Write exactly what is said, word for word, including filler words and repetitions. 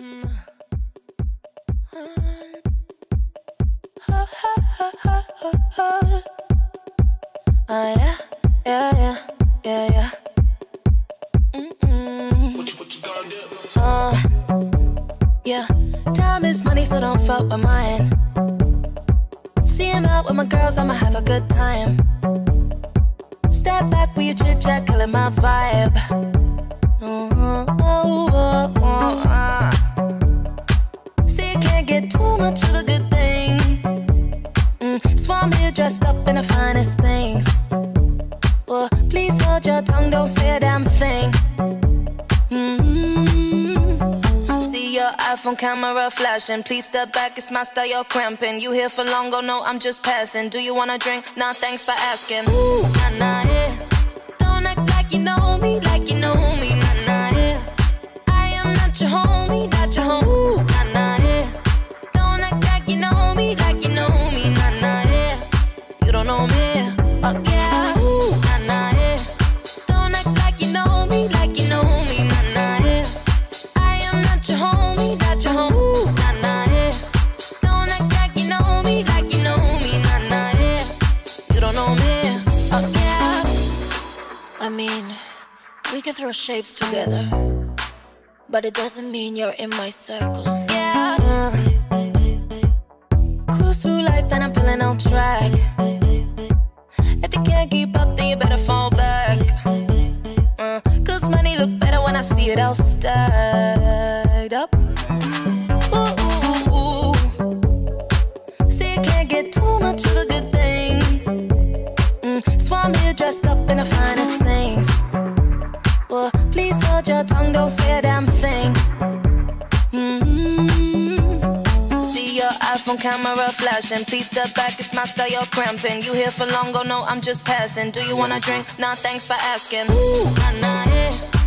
Mm. Oh, oh, oh, oh, oh, oh. Oh, yeah, yeah, yeah, yeah, yeah. Mm-mm. What you, what you gonna do? Uh, yeah, time is money, so don't fuck with mine. See him out with my girls, I'ma have a good time. Step back with your chit-chat, killing my vibe. Oh, oh, oh, oh, uh. See, you can't get too much of a good thing. mm, So I'm here dressed up in the finest things. Well, please hold your tongue, don't say a damn thing. mm-hmm. See your iPhone camera flashing. Please step back, it's my style, you're cramping. You here for long, oh no, I'm just passing. Do you wanna drink? Nah, thanks for asking. Ooh, nah, nah, yeah. Don't act like you know me, like you know me, nah, nah, yeah. I am not your homie, not your homie, nah, nah, yeah. Don't act like you know me, like you know me, nah, nah, yeah. You don't know me, oh yeah. Ooh, nah, nah, yeah. Don't act like you know me, like you know me, nah, nah, yeah. I am not your homie, not your homie, nah, nah, yeah. Don't act like you know me, like you know me, nah, nah, yeah. You don't know me, oh yeah. I mean, we can throw shapes together, but it doesn't mean you're in my circle. Yeah. Cruise through life and I'm feeling on track. If you can't keep up, then you better fall back. uh, Cause money look better when I see it all stacked up. Ooh, ooh, ooh. See, you can't get too much of a good thing. mm, So I'm here dressed up in the finest things. Well, please hold your tongue, don't say a damn thing. mm-hmm. See your iPhone camera flashing. Please step back, it's my style, you're cramping. You here for long, oh no, I'm just passing. Do you wanna drink? Nah, thanks for asking. Ooh, nah, nah, yeah.